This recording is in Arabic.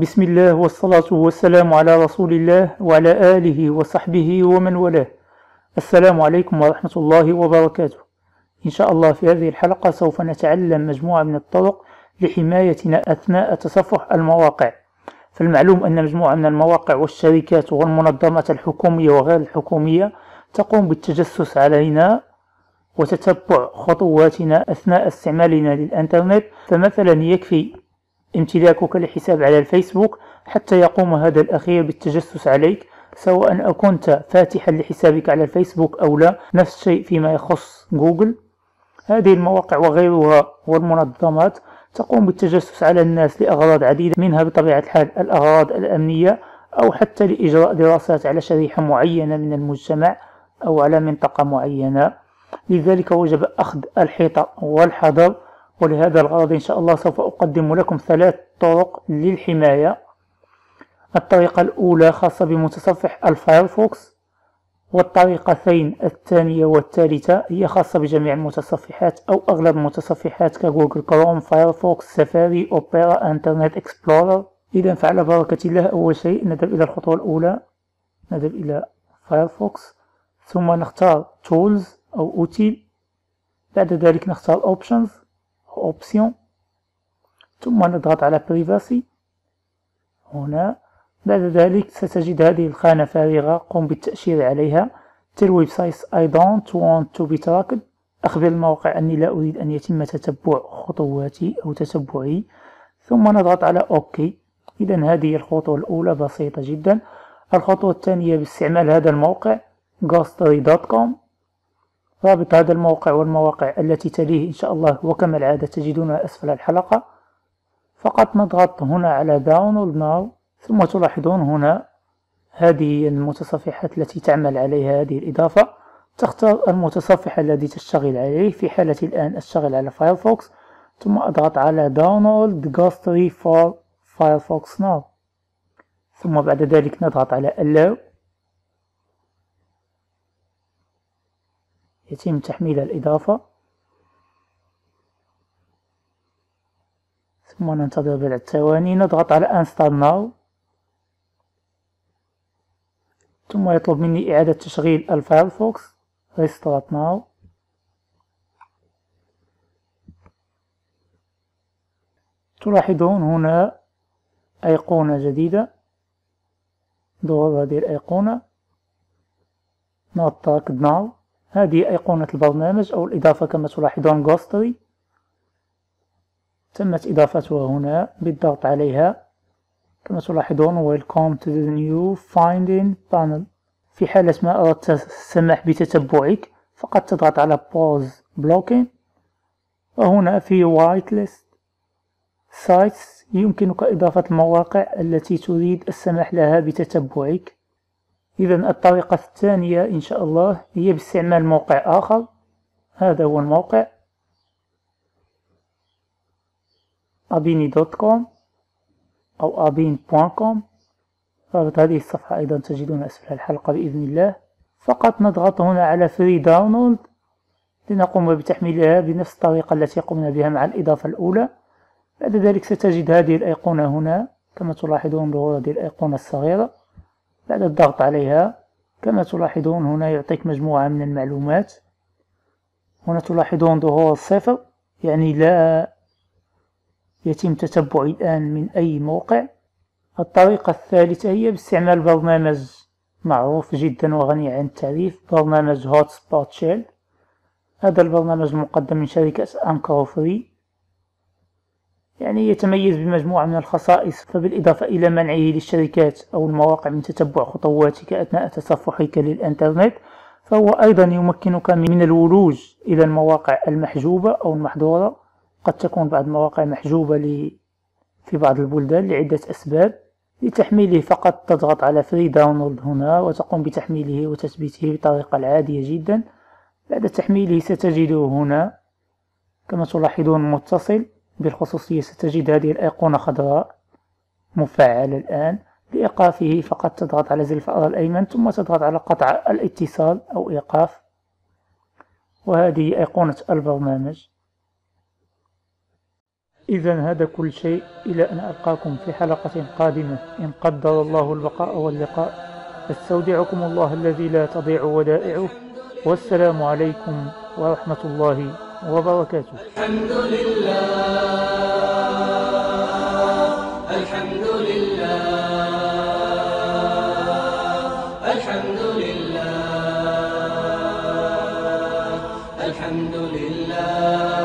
بسم الله والصلاة والسلام على رسول الله وعلى آله وصحبه ومن والاه. السلام عليكم ورحمة الله وبركاته. إن شاء الله في هذه الحلقة سوف نتعلم مجموعة من الطرق لحمايتنا أثناء تصفح المواقع. فالمعلوم أن مجموعة من المواقع والشركات والمنظمات الحكومية وغير الحكومية تقوم بالتجسس علينا وتتبع خطواتنا أثناء استعمالنا للإنترنت. فمثلا يكفي امتلاكك لحساب على الفيسبوك حتى يقوم هذا الأخير بالتجسس عليك، سواء أكنت فاتحا لحسابك على الفيسبوك أو لا. نفس الشيء فيما يخص جوجل. هذه المواقع وغيرها والمنظمات تقوم بالتجسس على الناس لأغراض عديدة، منها بطبيعة الحال الأغراض الأمنية، أو حتى لإجراء دراسات على شريحة معينة من المجتمع أو على منطقة معينة. لذلك وجب أخذ الحيطة والحذر، ولهذا الغرض إن شاء الله سوف أقدم لكم 3 طرق للحماية. الطريقة الأولى خاصة بمتصفح الفايرفوكس، والطريقتين الثانية والثالثة هي خاصة بجميع المتصفحات أو أغلب المتصفحات كجوجل كروم، فايرفوكس، سفاري، أوبرا، انترنت اكسبلورر. إذا فعلى بركة الله أول شيء نذهب إلى الخطوة الأولى، نذهب إلى فايرفوكس، ثم نختار تولز أو أوتيل. بعد ذلك نختار اوبشنز أو اوبسيون، ثم نضغط على بريفاسي هنا. بعد ذلك ستجد هذه الخانة فارغة، قم بالتأشير عليها. Tell websites I don't want to be tracked. أخبر الموقع أني لا أريد أن يتم تتبع خطواتي أو تتبعي، ثم نضغط على OK. إذا هذه الخطوة الأولى بسيطة جدا. الخطوة الثانية باستعمال هذا الموقع ghostery.com. رابط هذا الموقع والمواقع التي تليه إن شاء الله وكما العادة تجدونها أسفل الحلقة. فقط نضغط هنا على Download Now، ثم تلاحظون هنا هذه المتصفحات التي تعمل عليها هذه الإضافة. تختار المتصفح الذي تشتغل عليه. في حالة الآن أشتغل على فايرفوكس، ثم أضغط على Download Ghostery for Firefox Now، ثم بعد ذلك نضغط على Allow. يتم تحميل الإضافة، ثم ننتظر بضع ثواني. نضغط على Install Now، ثم يطلب مني إعادة تشغيل الفايرفوكس Restart Now. تلاحظون هنا أيقونة جديدة، ظهور هذه الأيقونة Not Tracked Now. هذه أيقونة البرنامج أو الإضافة كما تلاحظون Ghostery. تمت إضافتها هنا بالضغط عليها كما تلاحظون Welcome to the new Finding Panel. في حالة ما أردت السماح بتتبعك فقط تضغط على Pause Blocking، وهنا في Whitelist Sites يمكنك إضافة المواقع التي تريد السماح لها بتتبعك. إذن الطريقة الثانية إن شاء الله هي باستعمال موقع آخر. هذا هو الموقع abini.com أو abin.com. رابط هذه الصفحة أيضا تجدون أسفل الحلقة بإذن الله. فقط نضغط هنا على Free Download لنقوم بتحميلها بنفس الطريقة التي قمنا بها مع الإضافة الأولى. بعد ذلك ستجد هذه الأيقونة هنا كما تلاحظون، ظهور هذه الأيقونة الصغيرة. بعد الضغط عليها كما تلاحظون هنا يعطيك مجموعة من المعلومات. هنا تلاحظون ظهور 0، يعني لا يتم تتبعي الآن من أي موقع. الطريقة الثالثة هي باستعمال برنامج معروف جدا وغني عن التعريف، برنامج Hotspot Shell. هذا البرنامج مقدم من شركة أنكر فري، يعني يتميز بمجموعة من الخصائص. فبالإضافة إلى منعه للشركات أو المواقع من تتبع خطواتك أثناء تصفحك للإنترنت، فهو أيضا يمكنك من الولوج إلى المواقع المحجوبة أو المحظورة. قد تكون بعض المواقع محجوبة في بعض البلدان لعدة أسباب. لتحميله فقط تضغط على Free Download هنا وتقوم بتحميله وتثبيته بطريقة عادية جدا. بعد تحميله ستجده هنا كما تلاحظون متصل بالخصوصية. ستجد هذه الأيقونة خضراء مفعلة الآن. لإيقافه فقط تضغط على زر الفأر الأيمن، ثم تضغط على قطع الاتصال أو إيقاف، وهذه أيقونة البرنامج. إذا هذا كل شيء، إلى أن ألقاكم في حلقة قادمة إن قدر الله البقاء واللقاء. أستودعكم الله الذي لا تضيع ودائعه، والسلام عليكم ورحمة الله وبركاته. الحمد لله، الحمد لله، الحمد لله، الحمد لله.